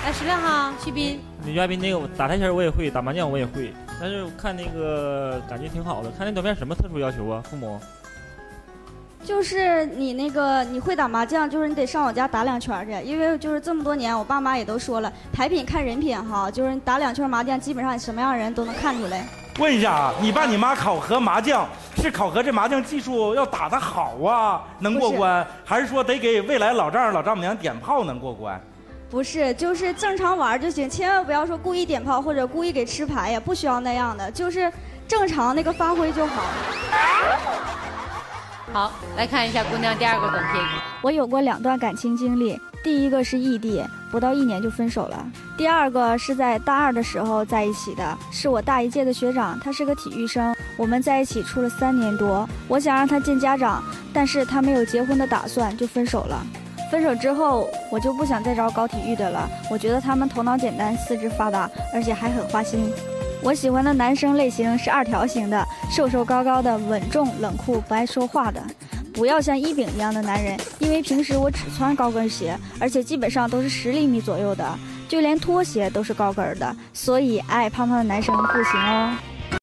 来10辆哈，徐斌。 女嘉宾那个打台球我也会，打麻将我也会，但是看那个感觉挺好的。看那短片什么特殊要求啊？父母？ 就是你会打麻将，就是你得上我家打2圈去，因为就是这么多年，我爸妈也都说了，牌品看人品哈，就是你打2圈麻将，基本上什么样的人都能看出来。 问一下啊，你爸你妈考核麻将是考核这麻将技术要打得好啊，能过关，还是说得给未来老丈人老丈母娘点炮能过关？ 不是，就是正常玩就行，千万不要说故意点炮或者故意给吃牌呀，不需要那样的，就是正常那个发挥就好。 好，来看一下姑娘第2个短片。 我有过2段感情经历，第一个是异地，不到1年就分手了。第2个是在大2的时候在一起的，是我大1届的学长，他是个体育生，我们在一起处了3年多。我想让他见家长，但是他没有结婚的打算，就分手了。分手之后，我就不想再找搞体育的了，我觉得他们头脑简单，四肢发达，而且还很花心。我喜欢的男生类型是2条型的，瘦瘦高高的，稳重冷酷，不爱说话的。不要像一饼一样的男人，因为平时我只穿高跟鞋，而且基本上都是10厘米左右的，就连拖鞋都是高跟的，所以矮胖胖的男生不行哦。